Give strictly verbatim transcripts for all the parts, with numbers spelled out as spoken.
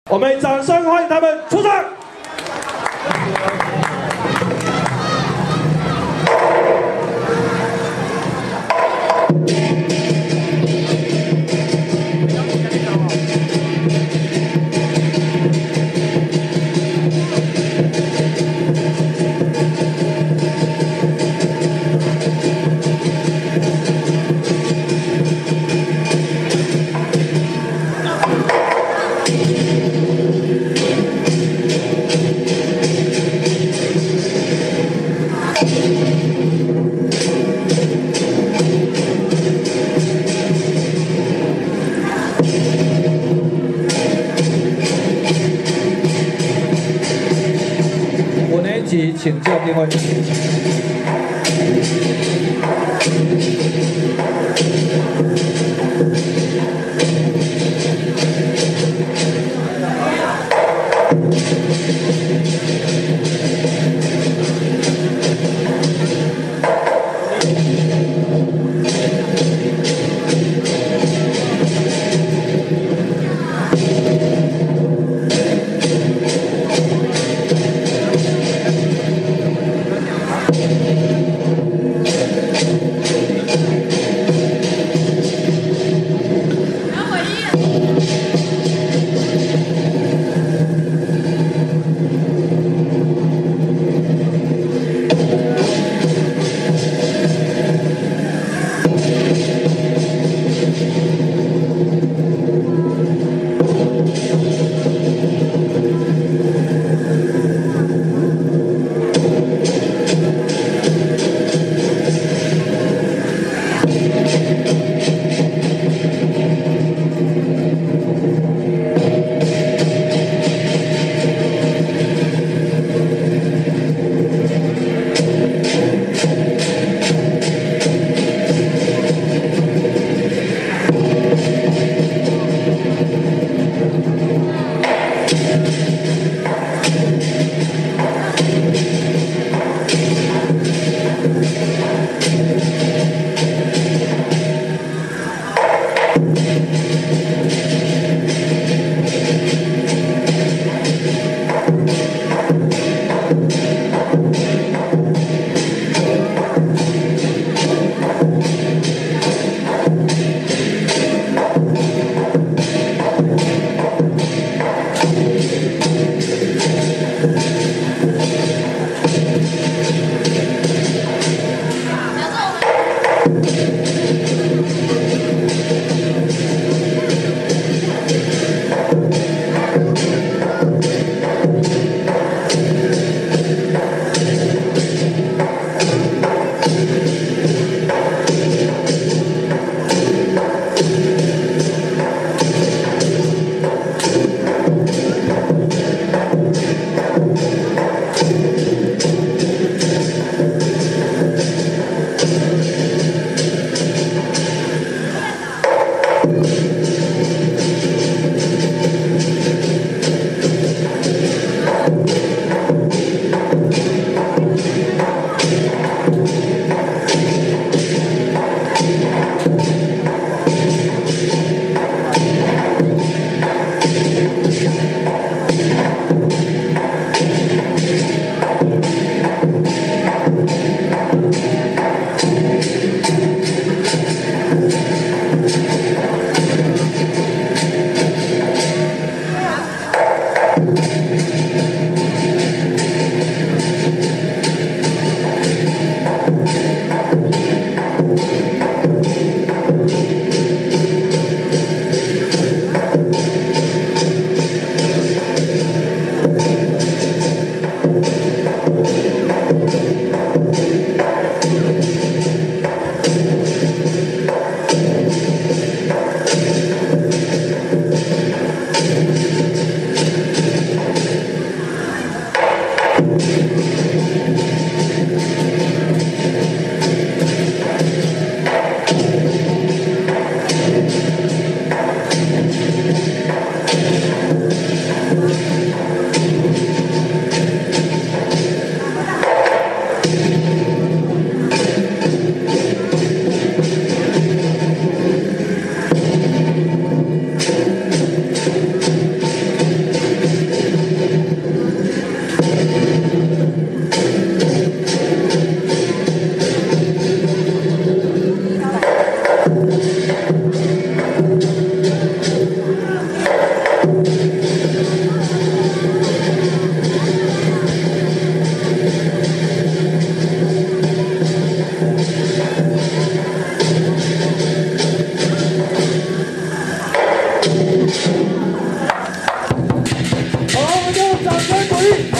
我们掌声欢迎他们出场。五年级请就定位。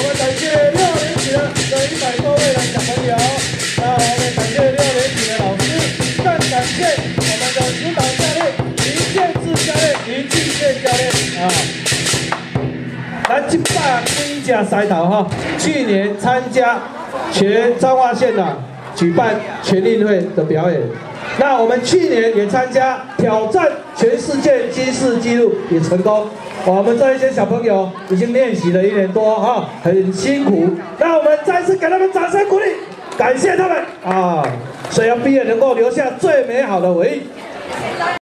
我们感谢六年级的这一百多位的小朋友，那我们感谢六年级的老师，更感谢我们的指导教练林建志教练、林敬宪教练啊。咱这摆几只赛头哈，去年参加全彰化县的举办全运会的表演。 那我们去年也参加挑战全世界金氏纪录，也成功。我们这一些小朋友已经练习了一年多哈，很辛苦。那我们再次给他们掌声鼓励，感谢他们啊！所以要毕业能够留下最美好的回忆。